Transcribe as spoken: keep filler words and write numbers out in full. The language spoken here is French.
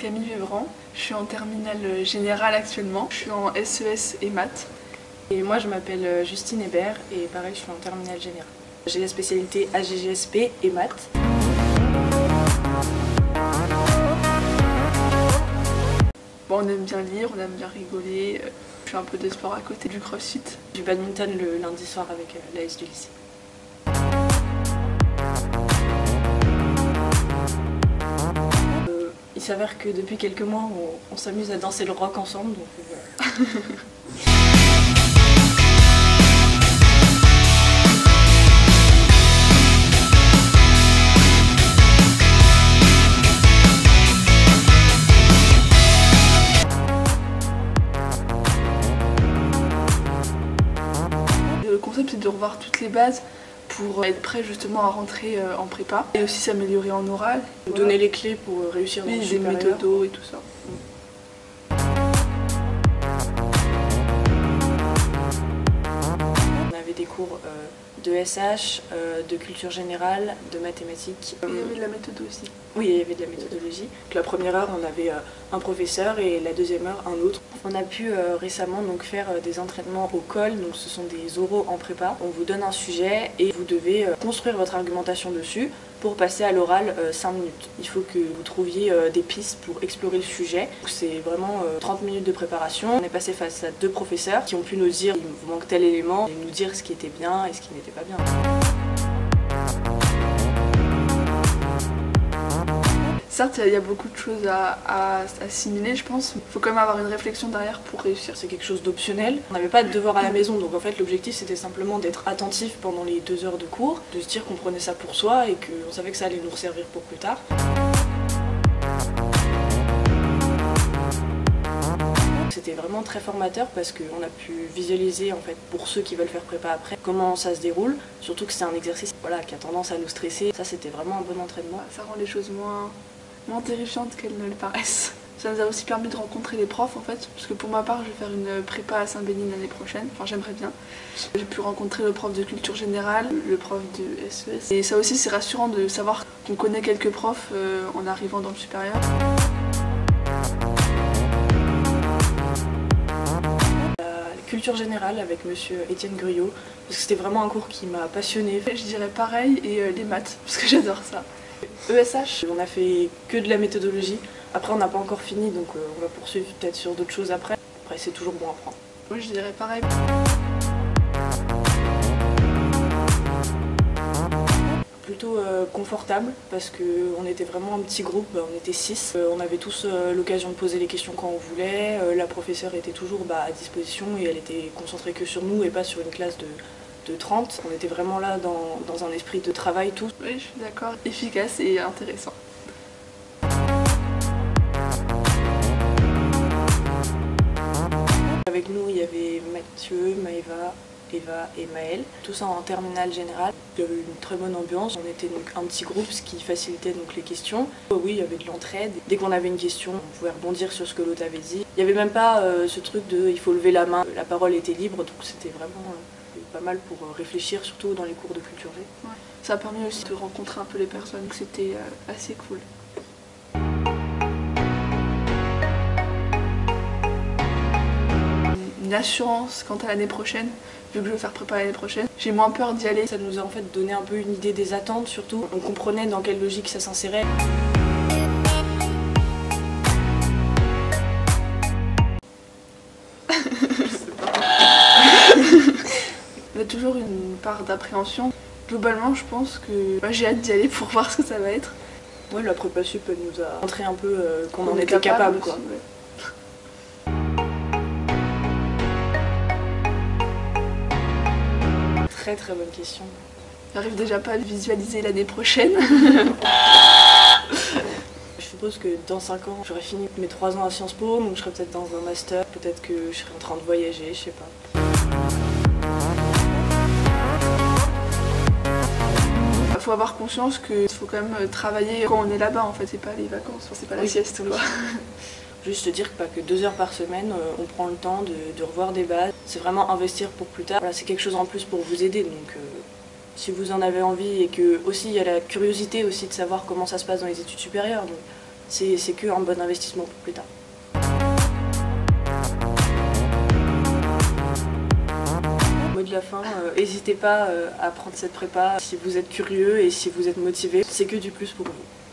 Camille Vivran, je suis en terminale générale actuellement, je suis en S E S et maths. Et moi je m'appelle Justine Hébert et pareil je suis en terminale générale. J'ai la spécialité A G G S P et maths. Bon, on aime bien lire, on aime bien rigoler, je fais un peu de sport à côté du crossfit. Du badminton le lundi soir avec l'A S du lycée. Il s'avère que depuis quelques mois, on, on s'amuse à danser le rock ensemble. Donc, euh, Le concept, c'est de revoir toutes les bases pour être prêt justement à rentrer en prépa et aussi s'améliorer en oral. Donner voilà. les clés pour réussir dans oui, le des supérieur. méthodos et tout ça. On avait des cours euh, de S H, euh, de culture générale, de mathématiques. Il y avait de la méthode aussi. Oui, il y avait de la méthodologie. Donc, la première heure, on avait euh, un professeur et la deuxième heure, un autre. On a pu euh, récemment donc, faire euh, des entraînements au col, donc ce sont des oraux en prépa. On vous donne un sujet et vous devez euh, construire votre argumentation dessus pour passer à l'oral euh, cinq minutes. Il faut que vous trouviez euh, des pistes pour explorer le sujet. C'est vraiment euh, trente minutes de préparation. On est passé face à deux professeurs qui ont pu nous dire il vous manque tel élément et nous dire ce qui était bien et ce qui n'était pas bien. Certes, il y a beaucoup de choses à, à assimiler, je pense. Il faut quand même avoir une réflexion derrière pour réussir. C'est quelque chose d'optionnel. On n'avait pas de devoir à la maison, donc en fait l'objectif c'était simplement d'être attentif pendant les deux heures de cours, de se dire qu'on prenait ça pour soi et qu'on savait que ça allait nous servir pour plus tard. C'était vraiment très formateur parce qu'on a pu visualiser, en fait, pour ceux qui veulent faire prépa après, comment ça se déroule. Surtout que c'est un exercice voilà, qui a tendance à nous stresser. Ça, c'était vraiment un bon entraînement. Ça rend les choses moins, moins terrifiantes qu'elles ne le paraissent. Ça nous a aussi permis de rencontrer les profs, en fait, parce que pour ma part, je vais faire une prépa à Saint-Bénigne l'année prochaine. Enfin, j'aimerais bien. J'ai pu rencontrer le prof de culture générale, le prof de S E S. Et ça aussi, c'est rassurant de savoir qu'on connaît quelques profs euh, en arrivant dans le supérieur. Culture générale avec monsieur Étienne Gruyot, parce que c'était vraiment un cours qui m'a passionnée. Je dirais pareil, et euh, les maths, parce que j'adore ça. E S H, on a fait que de la méthodologie. Après, on n'a pas encore fini, donc euh, on va poursuivre peut-être sur d'autres choses après. Après, c'est toujours bon à prendre. Moi, je dirais pareil. Plutôt euh, confortable parce qu'on était vraiment un petit groupe, on était six. Euh, on avait tous euh, l'occasion de poser les questions quand on voulait. Euh, la professeure était toujours bah, à disposition et elle était concentrée que sur nous et pas sur une classe de, de trente. On était vraiment là dans, dans un esprit de travail tous. Oui, je suis d'accord. Efficace et intéressant. Avec nous, il y avait Mathieu, Maëva, Eva et Maëlle, tout ça en terminale générale. Il y avait une très bonne ambiance, on était donc un petit groupe, ce qui facilitait donc les questions. Oui, il y avait de l'entraide. Dès qu'on avait une question, on pouvait rebondir sur ce que l'autre avait dit. Il n'y avait même pas euh, ce truc de il faut lever la main, la parole était libre, donc c'était vraiment euh, pas mal pour euh, réfléchir, surtout dans les cours de culture G. Ouais. Ça a permis aussi de rencontrer un peu les personnes, donc c'était euh, assez cool. Une assurance quant à l'année prochaine, vu que je veux faire prépa l'année prochaine. J'ai moins peur d'y aller. Ça nous a en fait donné un peu une idée des attentes surtout. On comprenait dans quelle logique ça s'insérait. Je sais pas. Il y a toujours une part d'appréhension. Globalement, je pense que bah, j'ai hâte d'y aller pour voir ce que ça va être. Ouais, la prépa sup elle nous a montré un peu euh, qu'on en était capable, quoi. Aussi, ouais. Très très bonne question. J'arrive déjà pas à visualiser l'année prochaine. Je suppose que dans cinq ans, j'aurai fini mes trois ans à Sciences Po, donc je serai peut-être dans un master, peut-être que je serai en train de voyager, je sais pas. Il faut avoir conscience qu'il faut quand même travailler quand on est là-bas, en fait, c'est pas les vacances, c'est pas la oui, sieste, quoi. Juste dire pas que deux heures par semaine, on prend le temps de, de revoir des bases. C'est vraiment investir pour plus tard. Voilà, c'est quelque chose en plus pour vous aider. Donc, euh, si vous en avez envie et que aussi il y a la curiosité aussi de savoir comment ça se passe dans les études supérieures. Donc, c'est que un bon investissement pour plus tard. Mot de la fin, n'hésitez euh, pas euh, à prendre cette prépa si vous êtes curieux et si vous êtes motivé, c'est que du plus pour vous.